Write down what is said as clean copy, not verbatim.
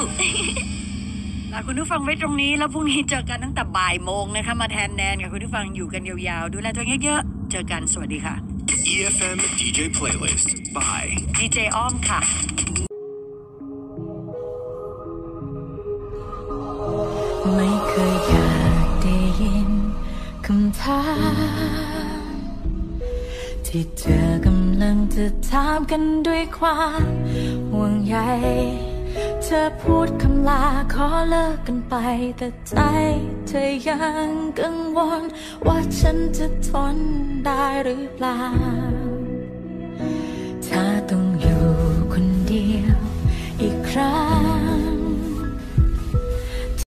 ลาคุณผู้ฟังไว้ตรงนี้แล้วพรุ่งนี้เจอกันตั้งแต่บ่ายโมงนะคะมาแทนแนนกับคุณผู้ฟังอยู่กันยาวๆดูแลตัวเองเยอะๆเจอกันสวัสดีค่ะ EFM DJ Playlist by DJ อ้อมค่ะไม่เคยอยากได้ยินคำถามที่เธอกำลังจะถามกันด้วยความห่วงใยเธอพูดคำลาขอเลิกกันไปแต่ใจเธอยังกังวลว่าฉันจะทนได้หรือเปล่า